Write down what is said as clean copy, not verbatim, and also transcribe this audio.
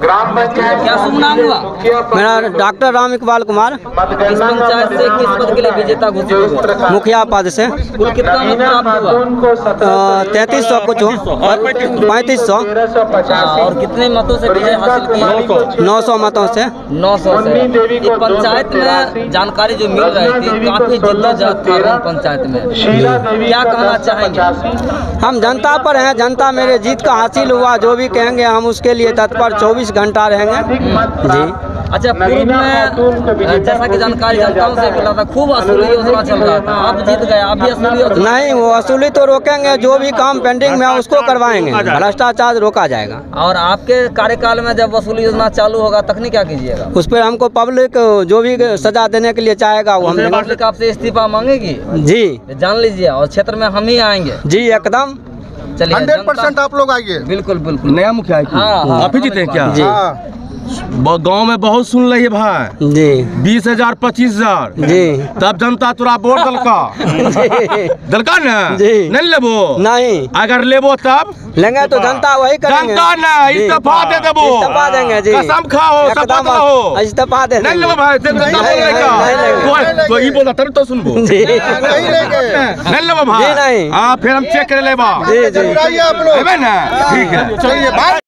क्या शुभ नाम हुआ? मेरा डॉक्टर राम इकबाल कुमार। इस पंचायत से किस पद के लिए विजेता घोषित हुए? मुखिया पद से। कुल कितना मत प्राप्त हुआ? 3300 कुछ 3500 और कितने मतों से विजय हासिल की? 900 मतों से। 900 से। इस पंचायत में जानकारी जो मिल रही थी, काफी जिद्दोजहद था रंग पंचायत में, क्या कहना चाहेंगे? हम जनता पर हैं, जनता मेरे जीत का हासिल हुआ, जो भी कहेंगे हम उसके लिए तत्पर 24 घंटा रहेंगे जी। अच्छा, पूर्व में जैसा कि जानकारी जनताओं से मिला था, खूब वसूली योजना चल रहा था, आप जीत गए, आप भी वसूली योजना? नहीं, वो वसूली तो रोकेंगे, जो भी काम पेंडिंग में है उसको करवाएंगे, भ्रष्टाचार रोका जाएगा। और आपके कार्यकाल में जब वसूली योजना चालू होगा तखनी क्या कीजिएगा? उस पर हमको पब्लिक जो भी सजा देने के लिए चाहेगा वो हम देंगे। पब्लिक आपसे इस्तीफा मांगेगी जी, जान लीजिए, और क्षेत्र में हम ही आएंगे जी एकदम। चलिए 100% आप लोग आइए। बिल्कुल बिल्कुल। नया मुखिया है हाँ, आप ही जीते क्या? जी गांव में बहुत सुन रही है भाई जी 20,000 25,000 जी तब जनता तोरा वोट दलका न जी। नहीं लेबो, नहीं अगर लेबो तब लेंगे तो जनता वही करेंगे। जनता न इस्तीफा दे देबो, इस्तीफा देंगे जी, कसम खाओ शपथ खाओ, इस्तीफा दे नहीं लेबो भाई। तो ये बोला तब तो सुनबो जी, नहीं लेबो भाई। नहीं। हाँ फिर हम चेक कर लेबा जी जी आप लोग ना, ठीक है चलिए।